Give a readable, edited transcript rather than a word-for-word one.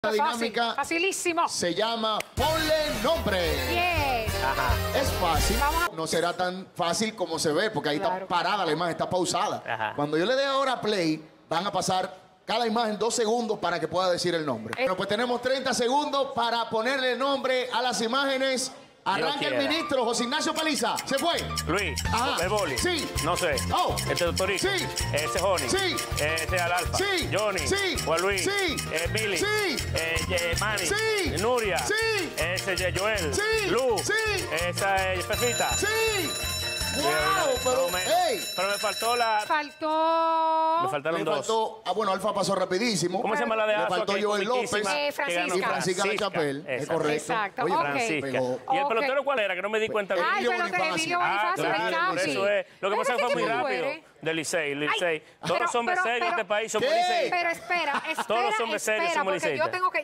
La dinámica facilísimo. se llama Ponle Nombre. Bien. Ajá. Es fácil. Vamos. No será tan fácil como se ve, porque ahí Claro. está parada la imagen, está pausada. Ajá. Cuando yo le dé ahora play, van a pasar cada imagen 2 segundos para que pueda decir el nombre. Bueno, pues tenemos 30 segundos para ponerle nombre a las imágenes. Arranca el quiera. ministro José Ignacio Paliza. ¿Se fue? Luis, Ajá. el boli. Sí. No sé. Oh. Doctorito. Sí. Joni. Sí. Al Alfa. Sí. Johnny. Sí. Juan Luis. Sí. Billy. Sí. Manny. Sí. Nuria. Sí. Joel. Sí. Lu. Sí. Esa Pepita. ¡Sí! ¡Wow! Pero, Pero me faltó la... Faltó. Me faltaron me dos. faltó, bueno, Alfa pasó rapidísimo. ¿Cómo se llama la de Le Alfa? faltó que es Joel López. comiquísima, que Francisca. ganó? Y Francisca La Chapelle, es Esa. correcto. Exacto, Oye, ok. Francisca. Pegó. ¿Y el Ok. pelotero cuál era? Que no me di cuenta. Ay, Emilio pero Bonifacio. Emilio Ah, Bonifacio, el claro, por Cauchi. eso es. Lo que pasa es que fue muy Pero rápido. muere. De Licey, Licey. Ay, Todos los hombres serios de este país son muy ¿qué? liceístas. Pero espera, Todos los hombres serios espera, somos porque yo liceístas. tengo que...